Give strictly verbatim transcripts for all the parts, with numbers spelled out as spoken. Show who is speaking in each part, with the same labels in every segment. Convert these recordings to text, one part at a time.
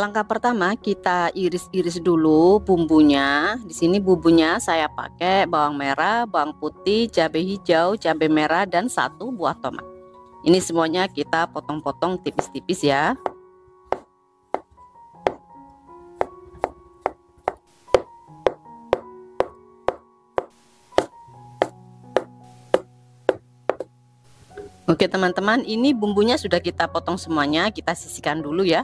Speaker 1: Langkah pertama kita iris-iris dulu bumbunya. Di sini bumbunya saya pakai bawang merah, bawang putih, cabai hijau, cabai merah dan satu buah tomat. Ini semuanya kita potong-potong tipis-tipis ya. Oke teman-teman, ini bumbunya sudah kita potong semuanya, kita sisihkan dulu ya.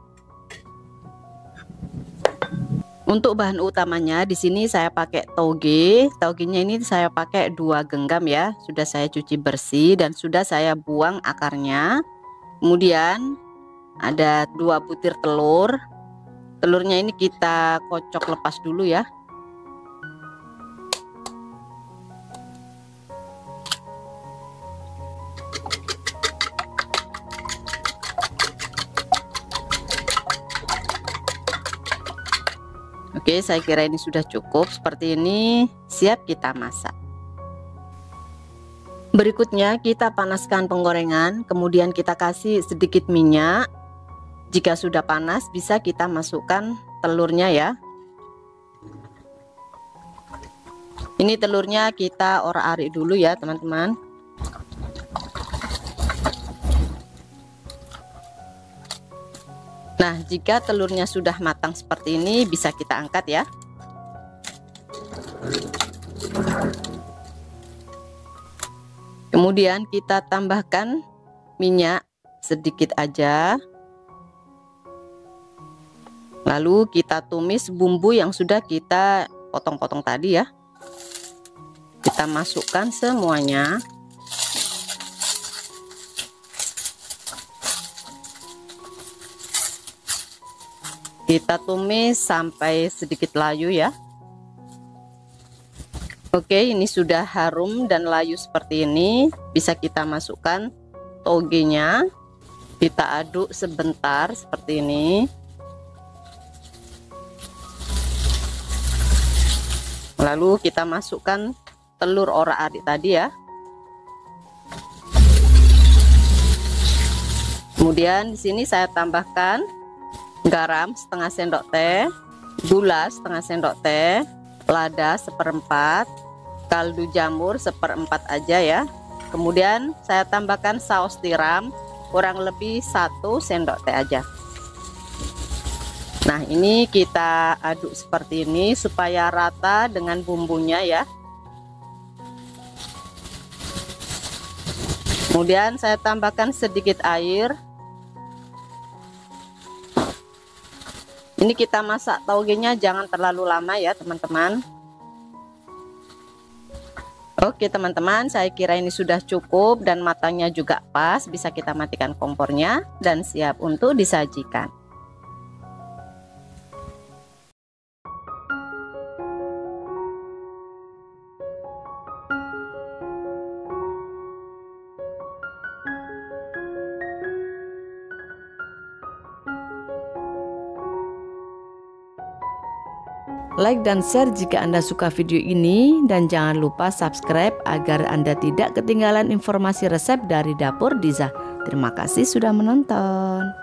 Speaker 1: Untuk bahan utamanya di sini saya pakai toge. Togenya ini saya pakai dua genggam ya. Sudah saya cuci bersih dan sudah saya buang akarnya. Kemudian ada dua butir telur. Telurnya ini kita kocok lepas dulu ya. Oke, saya kira ini sudah cukup. Seperti ini, siap kita masak. Berikutnya kita panaskan penggorengan, kemudian kita kasih sedikit minyak. Jika sudah panas, bisa kita masukkan telurnya ya. Ini telurnya kita orak-arik dulu ya teman-teman. Nah, jika telurnya sudah matang seperti ini, bisa kita angkat ya. Kemudian kita tambahkan minyak sedikit aja. Lalu kita tumis bumbu yang sudah kita potong-potong tadi ya. Kita masukkan semuanya. Kita tumis sampai sedikit layu ya. Oke, ini sudah harum dan layu seperti ini. Bisa kita masukkan togenya. Kita aduk sebentar seperti ini. Lalu kita masukkan telur orak-arik tadi ya. Kemudian di sini saya tambahkan garam setengah sendok teh, gula setengah sendok teh, lada seperempat, kaldu jamur seperempat aja ya. Kemudian saya tambahkan saus tiram kurang lebih satu sendok teh aja. Nah, ini kita aduk seperti ini supaya rata dengan bumbunya ya. Kemudian saya tambahkan sedikit air. Ini kita masak togenya jangan terlalu lama ya teman-teman. Oke teman-teman, saya kira ini sudah cukup dan matangnya juga pas. Bisa kita matikan kompornya dan siap untuk disajikan. Like dan share jika Anda suka video ini, dan jangan lupa subscribe agar Anda tidak ketinggalan informasi resep dari Dapur Diza. Terima kasih sudah menonton.